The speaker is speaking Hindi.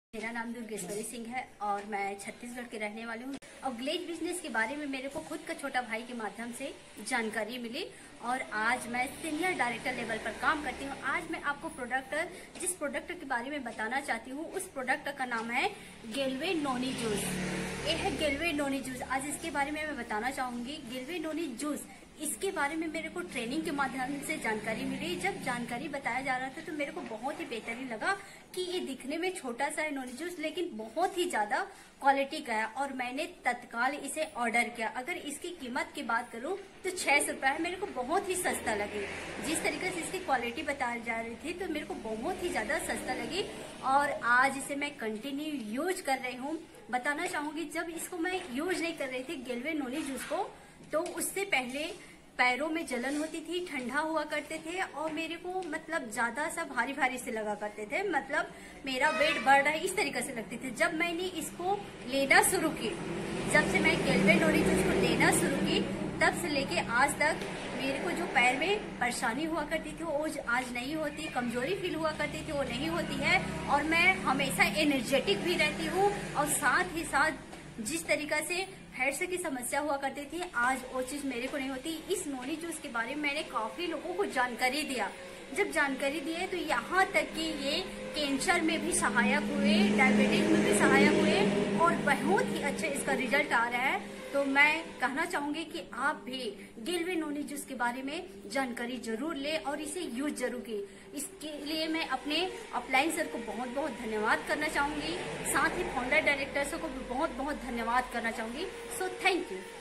मेरा नाम दुर्गेश्वरी सिंह है और मैं छत्तीसगढ़ के रहने वाली हूँ। और ग्लेज बिजनेस के बारे में मेरे को खुद का छोटा भाई के माध्यम से जानकारी मिली और आज मैं सीनियर डायरेक्टर लेवल पर काम करती हूँ। आज मैं आपको जिस प्रोडक्ट के बारे में बताना चाहती हूँ उस प्रोडक्ट का नाम है गेलवे नोनी जूस। ये है गेलवे नोनी जूस। आज इसके बारे में मैं बताना चाहूंगी। गेलवे नोनी जूस, इसके बारे में मेरे को ट्रेनिंग के माध्यम से जानकारी मिली। जब जानकारी बताया जा रहा था तो मेरे को बहुत ही बेहतरीन लगा कि ये दिखने में छोटा सा है नोनी जूस, लेकिन बहुत ही ज्यादा क्वालिटी का है और मैंने तत्काल इसे ऑर्डर किया। अगर इसकी कीमत की बात करूं तो 600 रुपए है। मेरे को बहुत ही सस्ता लगे। जिस तरीके से इसकी क्वालिटी बताई जा रही थी तो मेरे को बहुत ही ज्यादा सस्ता लगी और आज इसे मैं कंटिन्यू यूज कर रही हूँ। बताना चाहूंगी, जब इसको मैं यूज नहीं कर रही थी गेलवे नोनी जूस को, तो उससे पहले पैरों में जलन होती थी, ठंडा हुआ करते थे और मेरे को मतलब ज्यादा सा भारी भारी से लगा करते थे। मतलब मेरा वेट बढ़ रहा है इस तरीके से लगती थी। जब मैंने इसको लेना शुरू की, जब से मैं गेलवे नोनी जूस को लेना शुरू की, तब से लेके आज तक मेरे को जो पैर में परेशानी हुआ करती थी वो आज नहीं होती। कमजोरी फील हुआ करती थी वो नहीं होती है और मैं हमेशा एनर्जेटिक भी रहती हूँ। और साथ ही साथ जिस तरीका से हेड्स की समस्या हुआ करती थी, आज वो चीज मेरे को नहीं होती। इस नोनी जूस के बारे में मैंने काफी लोगों को जानकारी दिया। जब जानकारी दिए तो यहाँ तक कि ये कैंसर में भी सहायक हुए, डायबिटीज में भी सहायक हुए और बहुत ही अच्छा इसका रिजल्ट आ रहा है। तो मैं कहना चाहूंगी कि आप भी गेलवे नोनी जूस के बारे में जानकारी जरूर ले और इसे यूज जरूर की। इसके लिए मैं अपने अपलाइन सर को बहुत बहुत धन्यवाद करना चाहूंगी। साथ ही फाउंडर डायरेक्टर्स को भी बहुत बहुत धन्यवाद करना चाहूंगी। So thank you.